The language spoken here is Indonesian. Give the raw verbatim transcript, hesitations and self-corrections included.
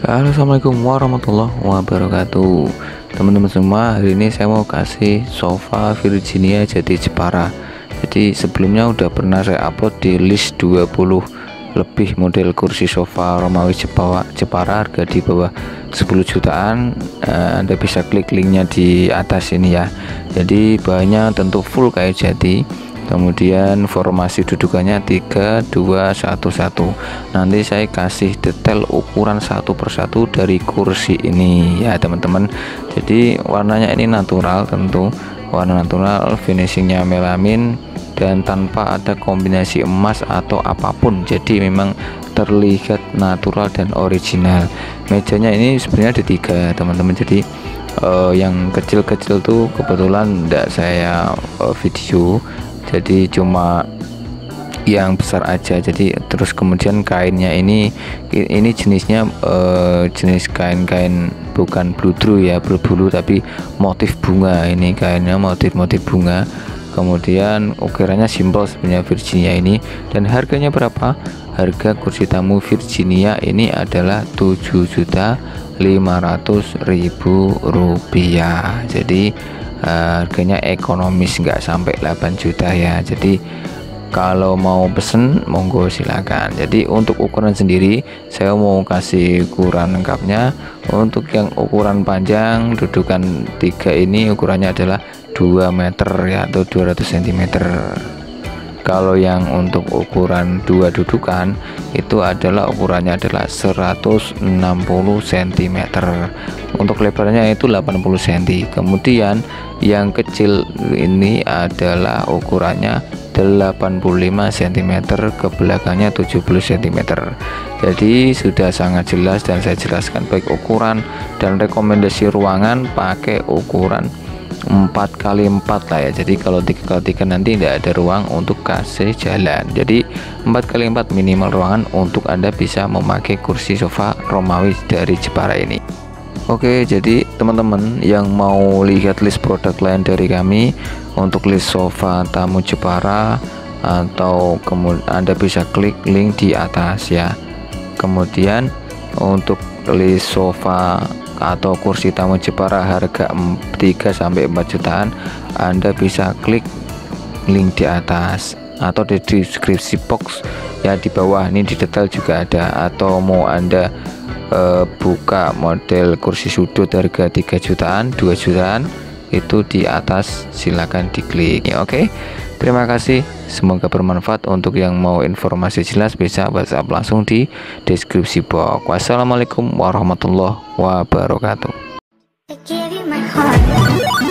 Halo, assalamualaikum warahmatullahi wabarakatuh. Teman-teman semua, hari ini saya mau kasih sofa Virginia Jati Jepara. Jadi sebelumnya udah pernah saya upload di list dua puluh lebih model kursi sofa Romawi Jepara, Jepara harga di bawah sepuluh jutaan. eh, Anda bisa klik linknya di atas ini ya. Jadi bahannya tentu full kayu jati, kemudian formasi dudukannya tiga dua satu satu. Nanti saya kasih detail ukuran satu persatu dari kursi ini ya teman-teman. Jadi warnanya ini natural, tentu warna natural, finishingnya melamin dan tanpa ada kombinasi emas atau apapun. Jadi memang terlihat natural dan original. Mejanya ini sebenarnya ada tiga teman-teman. Jadi eh, yang kecil-kecil tuh kebetulan tidak saya eh, video, jadi cuma yang besar aja. Jadi terus kemudian kainnya ini ini jenisnya eh, jenis kain-kain bukan bludru ya, berbulu tapi motif bunga. Ini kainnya motif-motif bunga. Kemudian ukirannya simpel sebenarnya Virginia ini. Dan harganya berapa? Harga kursi tamu Virginia ini adalah tujuh juta lima ratus ribu rupiah. Jadi Uh, harganya ekonomis, nggak sampai delapan juta ya. Jadi kalau mau pesen monggo silakan. Jadi untuk ukuran sendiri saya mau kasih ukuran lengkapnya. Untuk yang ukuran panjang dudukan tiga ini ukurannya adalah dua meter ya, atau dua ratus sentimeter. Kalau yang untuk ukuran dua dudukan itu adalah ukurannya adalah seratus enam puluh sentimeter. Untuk lebarnya itu delapan puluh sentimeter. Kemudian yang kecil ini adalah ukurannya delapan puluh lima sentimeter, ke belakangnya tujuh puluh sentimeter. Jadi sudah sangat jelas dan saya jelaskan baik ukuran dan rekomendasi ruangan pakai ukuran empat kali empat lah ya. Jadi kalau tiga kali tiga nanti tidak ada ruang untuk kasih jalan. Jadi empat kali empat minimal ruangan untuk Anda bisa memakai kursi sofa Romawi dari Jepara ini. Oke, jadi teman-teman yang mau lihat list produk lain dari kami untuk list sofa tamu Jepara, atau kemudian Anda bisa klik link di atas ya. Kemudian untuk list sofa atau kursi tamu Jepara harga tiga sampai empat jutaan, Anda bisa klik link di atas atau di deskripsi box ya di bawah. Ini di detail juga ada. Atau mau Anda e, buka model kursi sudut harga tiga jutaan, dua jutaan, itu di atas silakan diklik ya. Oke, terima kasih, semoga bermanfaat. Untuk yang mau informasi jelas bisa WhatsApp langsung di deskripsi box. Wassalamualaikum warahmatullahi wabarakatuh. I give you my heart.